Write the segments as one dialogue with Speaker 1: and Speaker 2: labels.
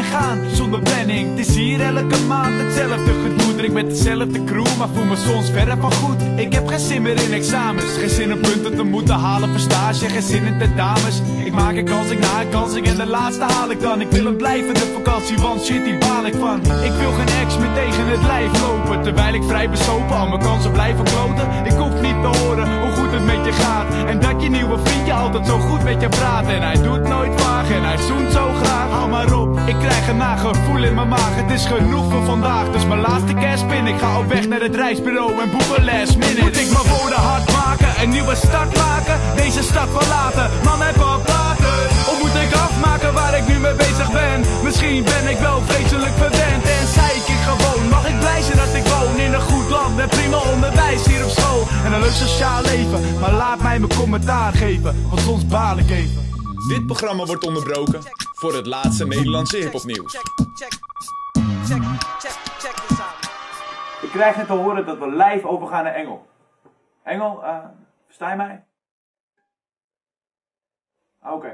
Speaker 1: gaan, zonder planning. Het is hier elke maand hetzelfde gedoe. Drink met dezelfde crew, maar voel me soms verre van goed. Ik heb geen zin meer in examens, geen zin in punten te moeten halen voor stage, geen zin in tentamens. Ik maak een kansing na een kansing en de laatste haal ik dan. Ik wil een blijvende vakantie, want shit die baal ik van. Ik wil geen ex meer tegen het lijf lopen, terwijl ik vrij besopen al mijn kansen blijven kloten. Ik hoef niet te horen hoe goed het met je gaat, en dat je nieuwe vriendje altijd zo goed met je praat. En hij doet nooit vaag en hij zoent zo graag. Hou maar op, ik krijg een nagevoel in mijn maag. Het is genoeg voor vandaag, dus mijn laatste kerstpin. Ik ga op weg naar het reisbureau en boek een last minute. Moet ik mijn woorden hard maken, een nieuwe start maken, deze stad verlaten, man heb wat later. Of moet ik afmaken waar ik nu mee bezig ben? Misschien ben ik wel vreselijk verwend en zeik ik gewoon. Mag ik blij zijn dat ik woon in een goed land met prima onderwijs hier op school en een leuk sociaal leven, maar laat mij mijn commentaar geven, want soms baal ik even.
Speaker 2: Dit programma wordt onderbroken voor het laatste Nederlandse hiphopnieuws.
Speaker 1: Ik krijg net te horen dat we live overgaan naar Engel. Engel, versta je mij? Oké.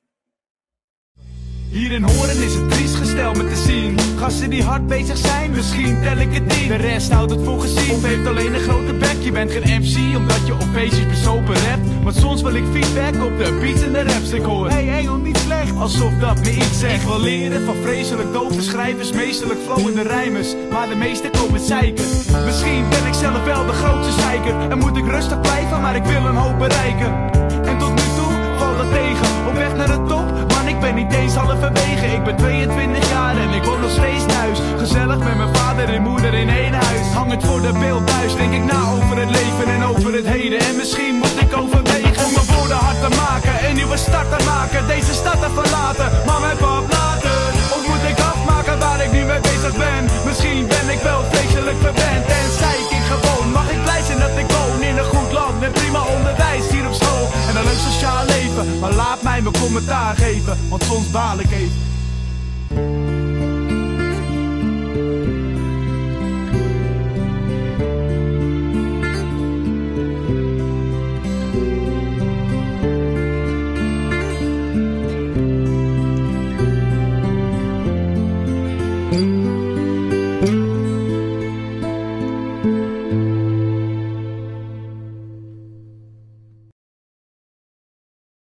Speaker 1: Hier in Horen is het triest gesteld met te zien gasten die hard bezig zijn, misschien tel ik het niet. De rest houdt het voor gezien, of heeft alleen een grote bek. Je bent geen MC omdat je op feestjes bezopen rapt, maar soms wil ik feedback op de beats en de raps ik hoor. Hey Engel, niet slecht, alsof dat me iets zegt. Ik wil leren van vreselijk dove schrijvers, meesterlijk flowende rijmers, maar de meeste komen zeiken. Misschien ben ik zelf wel de grootste zeiker en moet ik rustig blijven, maar ik wil een hoop bereiken. En tot nu toe valt het tegen, op weg naar de top, man ik ben niet eens halverwege. Ik ben 22 jaar en ik woon nog steeds thuis, gezellig met mijn vader en moeder in één huis. Hang het voor de beeld thuis, denk ik na over het leven en over het heden. En misschien moet ik overwegen om mijn woorden hard te maken, een nieuwe start te maken, deze stad te verlaten. Maar met wat later, of moet ik afmaken waar ik nu mee bezig ben? Misschien ben ik wel vreselijk verwend en zeik ik gewoon. Mag ik blij zijn dat ik woon in een goed land met prima onderwijs hier op school en een leuk sociaal leven, maar laat mij mijn commentaar geven, want soms baal ik even.